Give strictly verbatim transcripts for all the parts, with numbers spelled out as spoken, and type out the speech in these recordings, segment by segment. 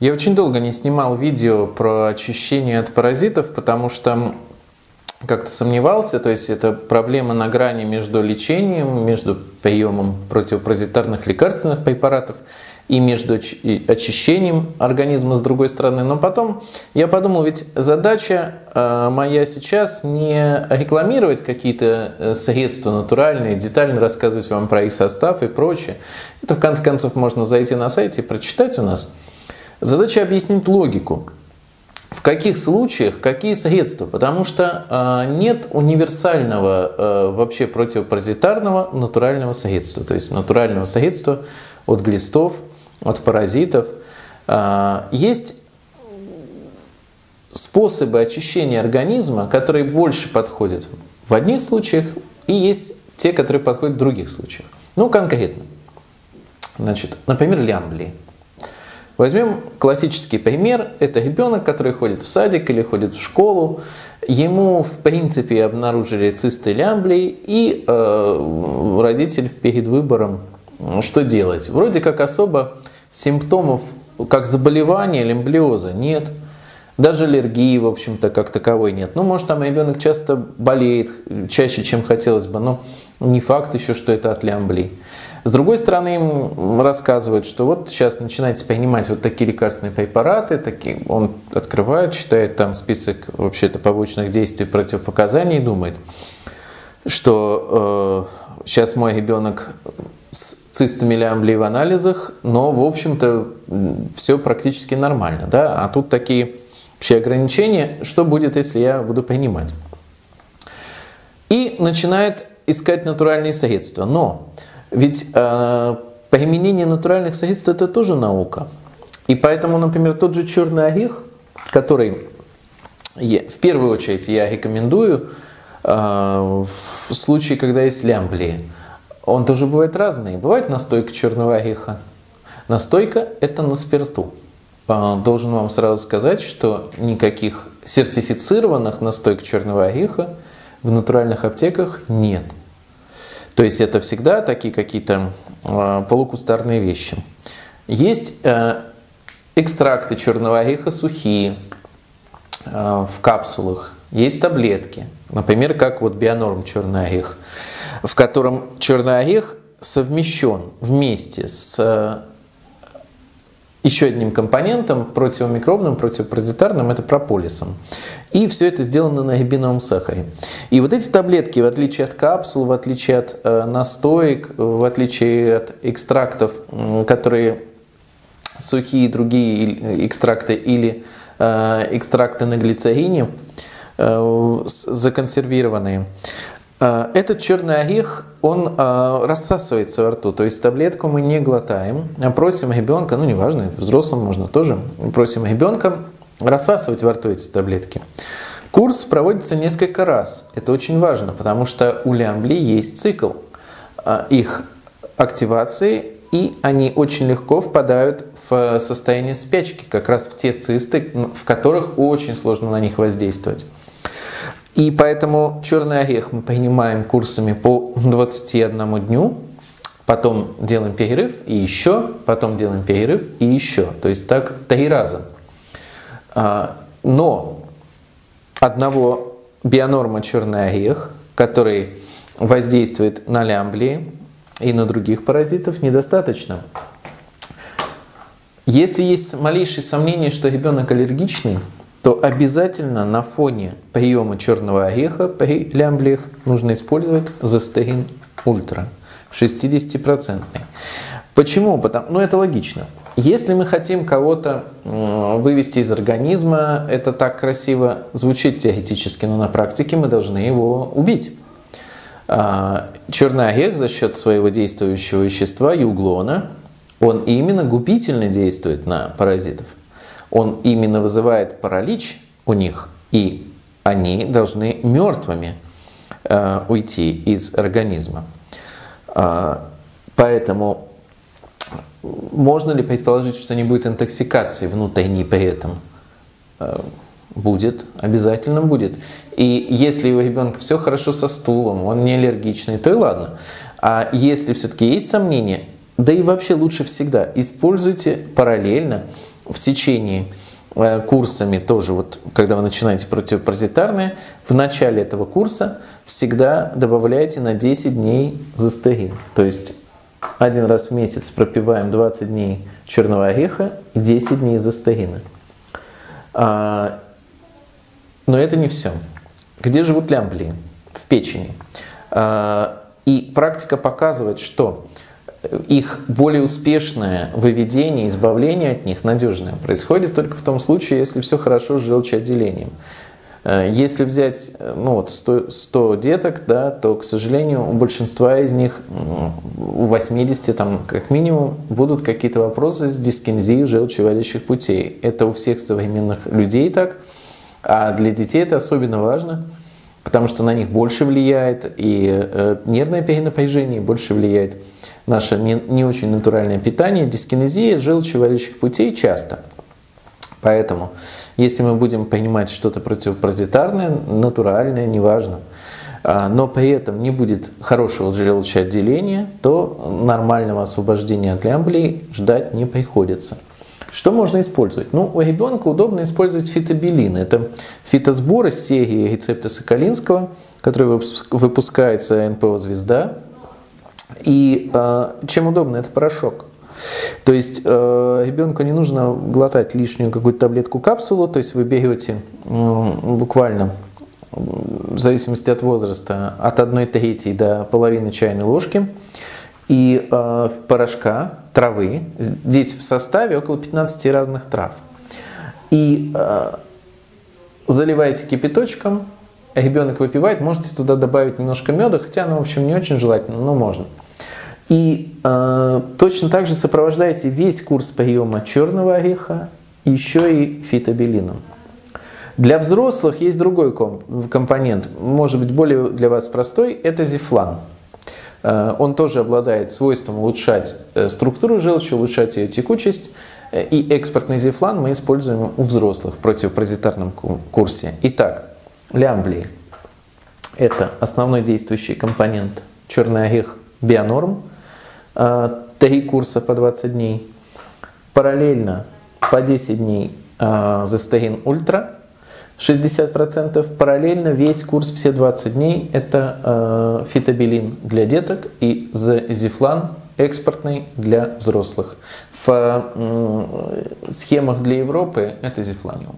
Я очень долго не снимал видео про очищение от паразитов, потому что как-то сомневался, то есть это проблема на грани между лечением, между приемом противопаразитарных лекарственных препаратов и между очищением организма с другой стороны. Но потом я подумал, ведь задача э, моя сейчас не рекламировать какие-то средства натуральные, детально рассказывать вам про их состав и прочее. Это в конце концов можно зайти на сайт и прочитать у нас. Задача объяснить логику. В каких случаях, какие средства? Потому что э, нет универсального э, вообще противопаразитарного натурального средства. То есть натурального средства от глистов, от паразитов. Э, есть способы очищения организма, которые больше подходят в одних случаях, и есть те, которые подходят в других случаях. Ну, конкретно. Значит, например, лямблии. Возьмем классический пример. Это ребенок, который ходит в садик или ходит в школу. Ему, в принципе, обнаружили цисты лямблии, и э, родитель перед выбором, что делать. Вроде как особо симптомов, как заболевания лямблиоза, нет. Даже аллергии, в общем-то, как таковой нет. Ну, может, там ребенок часто болеет, чаще, чем хотелось бы, но не факт еще, что это от лямблии. С другой стороны, им рассказывают, что вот сейчас начинаете принимать вот такие лекарственные препараты, такие, он открывает, читает там список вообще-то побочных действий, противопоказаний и думает, что э, сейчас мой ребенок с цистами лямблии в анализах, но, в общем-то, все практически нормально, да? А тут такие вообще ограничения, что будет, если я буду принимать? И начинает искать натуральные средства, но ведь э, применение натуральных средств – это тоже наука. И поэтому, например, тот же черный орех, который я, в первую очередь я рекомендую э, в случае, когда есть лямблии, он тоже бывает разный. Бывает настойка черного ореха. Настойка – это на спирту. Э, должен вам сразу сказать, что никаких сертифицированных настоек черного ореха в натуральных аптеках нет. То есть это всегда такие какие-то э, полукустарные вещи. Есть э, экстракты черного ореха сухие э, в капсулах. Есть таблетки. Например, как вот Бионорм черный орех, в котором черный орех совмещен вместе с э, еще одним компонентом противомикробным, противопаразитарным, это прополисом. И все это сделано на рябиновом сахаре. И вот эти таблетки, в отличие от капсул, в отличие от э, настоек, в отличие от экстрактов, э, которые сухие, другие экстракты или э, экстракты на глицерине, э, законсервированные, э, этот черный орех, он э, рассасывается во рту. То есть таблетку мы не глотаем, а просим ребенка, ну неважно, взрослым можно тоже, просим ребенка рассасывать во рту эти таблетки. Курс проводится несколько раз. Это очень важно, потому что у лямблии есть цикл э, их активации, и они очень легко впадают в состояние спячки, как раз в те цисты, в которых очень сложно на них воздействовать. И поэтому черный орех мы принимаем курсами по двадцати одному дню, потом делаем перерыв и еще, потом делаем перерыв и еще. То есть так три раза. Но одного Бионорма черный орех, который воздействует на лямблии и на других паразитов, недостаточно. Если есть малейшие сомнения, что ребенок аллергичный, то обязательно на фоне приема черного ореха при лямблиях нужно использовать Зостерин Ультра шестидесятипроцентный. Почему? Потому, ну это логично. Если мы хотим кого-то вывести из организма, это так красиво звучит теоретически, но на практике мы должны его убить. Черный орех за счет своего действующего вещества юглона, он именно губительно действует на паразитов. Он именно вызывает паралич у них, и они должны мертвыми э, уйти из организма. Э, поэтому можно ли предположить, что не будет интоксикации внутренней при этом? Э, будет, обязательно будет. И если у ребенка все хорошо со стулом, он не аллергичный, то и ладно. А если все-таки есть сомнения, да и вообще лучше всегда используйте параллельно в течение э, курсами тоже, вот, когда вы начинаете противопаразитарные, в начале этого курса всегда добавляйте на десять дней зостегин. То есть один раз в месяц пропиваем двадцать дней черного ореха и десять дней зостегина. А, но это не все. Где живут лямблии? В печени. А, и практика показывает, что их более успешное выведение, избавление от них, надежное, происходит только в том случае, если все хорошо с желчеотделением. Если взять ну, вот сто, сто деток, да, то, к сожалению, у большинства из них, у восьмидесяти там, как минимум, будут какие-то вопросы с дискинезией желчевыводящих путей. Это у всех современных людей так, а для детей это особенно важно, потому что на них больше влияет и э, нервное перенапряжение, больше влияет наше не, не очень натуральное питание, дискинезия желчевыводящих путей часто. Поэтому, если мы будем принимать что-то противопаразитарное, натуральное, неважно, но при этом не будет хорошего желчеотделения, то нормального освобождения от лямблий ждать не приходится. Что можно использовать? Ну, у ребенка удобно использовать фитобилин. Это фитосбор из серии рецепта Соколинского, который выпускается эн пэ о «Звезда». И э, чем удобно? Это порошок. То есть э, ребенку не нужно глотать лишнюю какую-то таблетку-капсулу, то есть вы берете э, буквально, в зависимости от возраста, от одной трети до половины чайной ложки и э, порошка, травы. Здесь в составе около пятнадцати разных трав. И э, заливаете кипяточком, ребенок выпивает, можете туда добавить немножко меда, хотя оно, в общем, не очень желательно, но можно. И э, точно так же сопровождаете весь курс приема черного ореха еще и фитобилином. Для взрослых есть другой компонент, может быть более для вас простой, это зефлан. Э, он тоже обладает свойством улучшать структуру желчи, улучшать ее текучесть. И экспортный зефлан мы используем у взрослых в противопаразитарном курсе. Итак, лямблии – это основной действующий компонент черный орех Бионорм. Три курса по двадцать дней. Параллельно по десять дней Зостегин Ультра шестьдесят процентов. Параллельно весь курс все двадцать дней это фитобилин для деток и зефлан экспортный для взрослых. В схемах для Европы это зефланиум.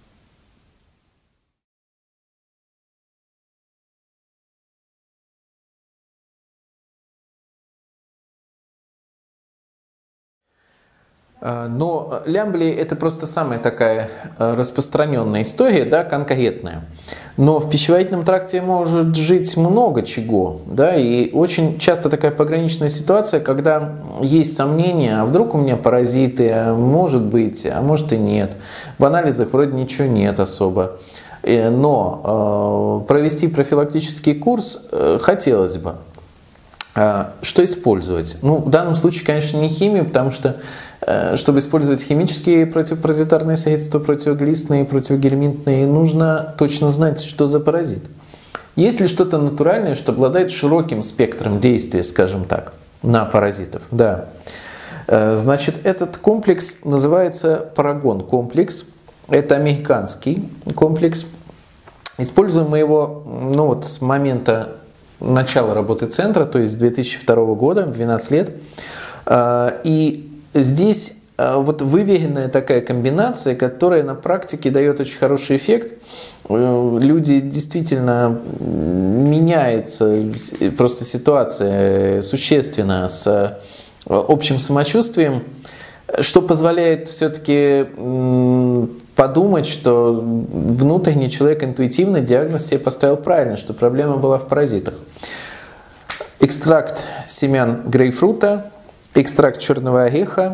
Но лямблии это просто самая такая распространенная история, да, конкретная. Но в пищеварительном тракте может жить много чего, да, и очень часто такая пограничная ситуация, когда есть сомнения, а вдруг у меня паразиты, а может быть, а может и нет. В анализах вроде ничего нет особо. Но э, провести профилактический курс э, хотелось бы. Что использовать? Ну, в данном случае, конечно, не химию, потому что, чтобы использовать химические противопаразитарные средства, противоглистные, противогельминтные, нужно точно знать, что за паразит. Есть ли что-то натуральное, что обладает широким спектром действия, скажем так, на паразитов? Да. Значит, этот комплекс называется Парагон-комплекс. Это американский комплекс. Используем мы его ну, вот, с момента начала работы центра, то есть с две тысячи второго года, двенадцать лет. И здесь вот выверенная такая комбинация, которая на практике дает очень хороший эффект. Люди действительно меняется просто ситуация существенно с общим самочувствием, что позволяет все-таки подумать, что внутренний человек интуитивно диагноз себе поставил правильно, что проблема была в паразитах. Экстракт семян грейпфрута, экстракт черного ореха,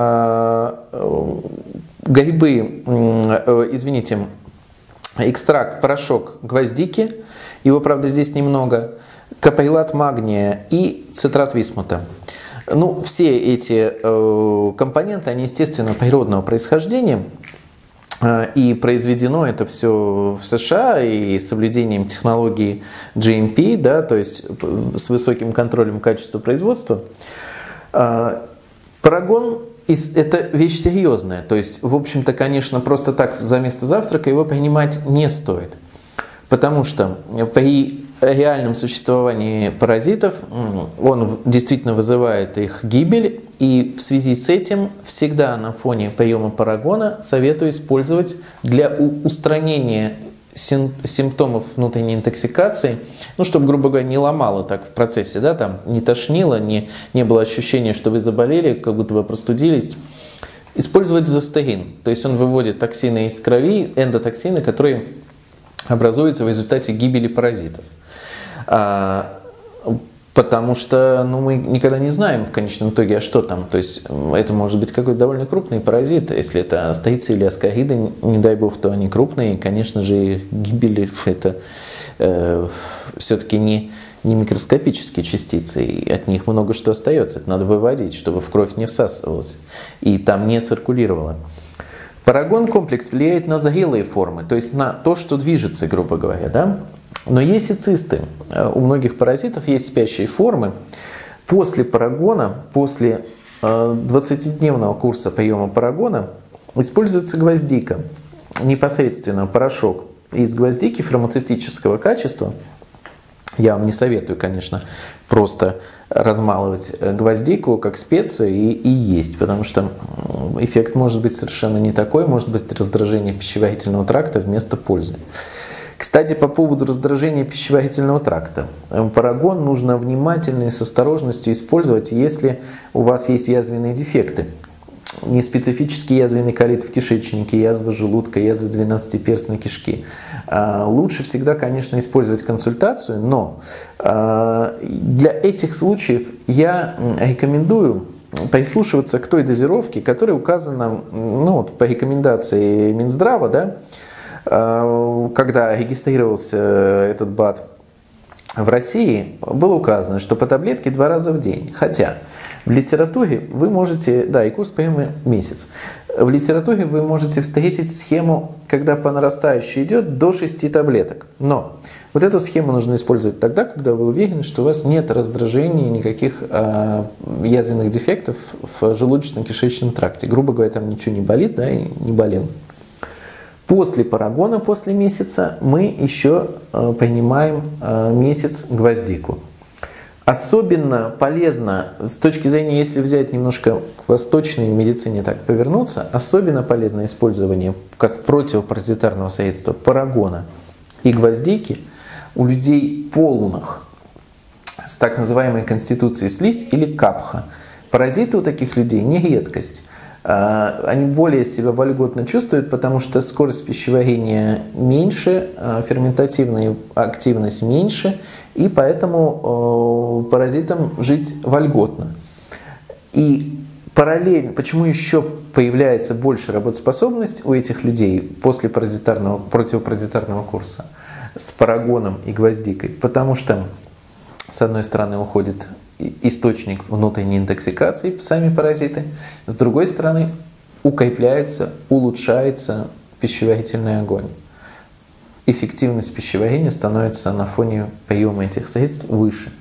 грибы, извините, экстракт, порошок гвоздики, его, правда, здесь немного, каприлат магния и цитрат висмута. Ну, все эти э, компоненты, они, естественно, природного происхождения, э, и произведено это все в США и с соблюдением технологии джи эм пи, да, то есть с высоким контролем качества производства. Э, Парагон это вещь серьезная. То есть, в общем-то, конечно, просто так за место завтрака его принимать не стоит. Потому что при реальном существовании паразитов он действительно вызывает их гибель. И в связи с этим всегда на фоне приема парагона советую использовать для устранения симптомов внутренней интоксикации, ну, чтобы, грубо говоря, не ломало так в процессе, да, там не тошнило, не, не было ощущения, что вы заболели, как будто вы простудились, использовать зостерин. То есть он выводит токсины из крови, эндотоксины, которые образуются в результате гибели паразитов. А, потому что ну, мы никогда не знаем в конечном итоге, а что там. То есть это может быть какой-то довольно крупный паразит. Если это астеицы или аскариды, не дай бог, то они крупные. Конечно же, их гибель это э, все-таки не, не микроскопические частицы. И от них много что остается. Это надо выводить, чтобы в кровь не всасывалось и там не циркулировало. Парагон-комплекс влияет на зрелые формы, то есть на то, что движется, грубо говоря. Да? Но есть и цисты. У многих паразитов есть спящие формы. После парагона, после двадцатидневного курса приема парагона используется гвоздика. Непосредственно порошок из гвоздики фармацевтического качества. Я вам не советую, конечно, просто размалывать гвоздику как специю и, и есть, потому что эффект может быть совершенно не такой, может быть раздражение пищеварительного тракта вместо пользы. Кстати, по поводу раздражения пищеварительного тракта. Парагон нужно внимательно и с осторожностью использовать, если у вас есть язвенные дефекты. Неспецифический язвенный колит в кишечнике, язва желудка, язва двенадцатиперстной кишки. Лучше всегда, конечно, использовать консультацию, но для этих случаев я рекомендую прислушиваться к той дозировке, которая указана ну, вот, по рекомендации Минздрава, да, когда регистрировался этот БАД в России, было указано, что по таблетке два раза в день. Хотя в литературе вы можете, да, и курс приема месяц. В литературе вы можете встретить схему, когда по нарастающей идет до шести таблеток. Но вот эту схему нужно использовать тогда, когда вы уверены, что у вас нет раздражений, никаких э, язвенных дефектов в желудочно-кишечном тракте. Грубо говоря, там ничего не болит, да, и не болело. После парагона, после месяца, мы еще э, принимаем э, месяц гвоздику. Особенно полезно, с точки зрения, если взять немножко к восточной медицине так повернуться, особенно полезно использование как противопаразитарного средства парагона и гвоздики у людей полных с так называемой конституцией слизь или капха. Паразиты у таких людей не редкость. Они более себя вольготно чувствуют, потому что скорость пищеварения меньше, ферментативная активность меньше, и поэтому паразитам жить вольготно. И параллельно, почему еще появляется больше работоспособность у этих людей после паразитарного, противопаразитарного курса с парагоном и гвоздикой? Потому что, с одной стороны, уходит источник внутренней интоксикации, сами паразиты. С другой стороны, укрепляется, улучшается пищеварительный огонь. Эффективность пищеварения становится на фоне приема этих средств выше.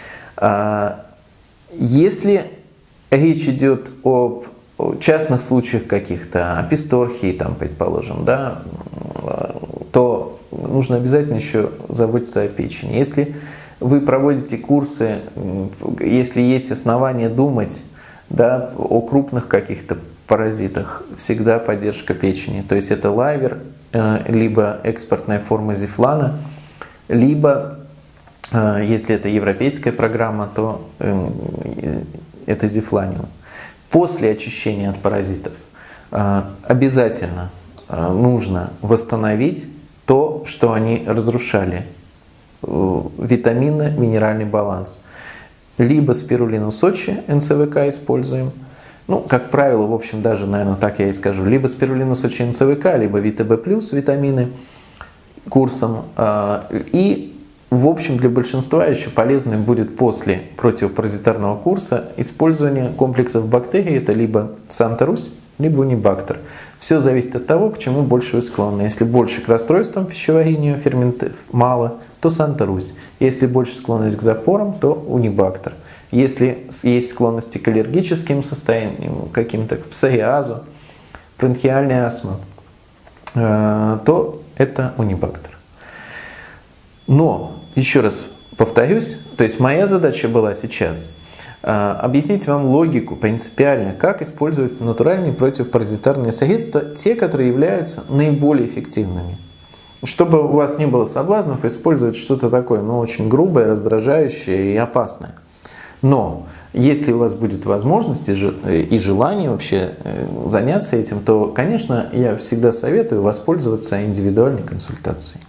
Если речь идет об частных случаях каких-то, аписторхии, там, предположим, да, то нужно обязательно еще заботиться о печени. Если вы проводите курсы, если есть основания думать, да, о крупных каких-то паразитах, всегда поддержка печени. То есть это лайвер, либо экспортная форма зифлана, либо, если это европейская программа, то это зифланиум. После очищения от паразитов обязательно нужно восстановить то, что они разрушали. Витаминно-минеральный баланс. Либо спирулину Сочи, эн цэ вэ ка используем. Ну, как правило, в общем, даже, наверное, так я и скажу. Либо спирулина Сочи эн цэ вэ ка, либо Вита Бэ плюс витамины курсом. И, в общем, для большинства еще полезным будет после противопаразитарного курса использование комплексов бактерий. Это либо Санта-Русь, либо Унибактер. Все зависит от того, к чему больше вы склонны. Если больше к расстройствам пищеварения, ферментов мало, то Санта-Русь. Если больше склонность к запорам, то Унибактер. Если есть склонности к аллергическим состояниям, каким-то к псориазу, бронхиальной астме, то это унибактер. Но, еще раз повторюсь, то есть моя задача была сейчас объяснить вам логику принципиально, как использовать натуральные противопаразитарные средства, те, которые являются наиболее эффективными. Чтобы у вас не было соблазнов использовать что-то такое, ну, очень грубое, раздражающее и опасное. Но если у вас будет возможность и желание вообще заняться этим, то, конечно, я всегда советую воспользоваться индивидуальной консультацией.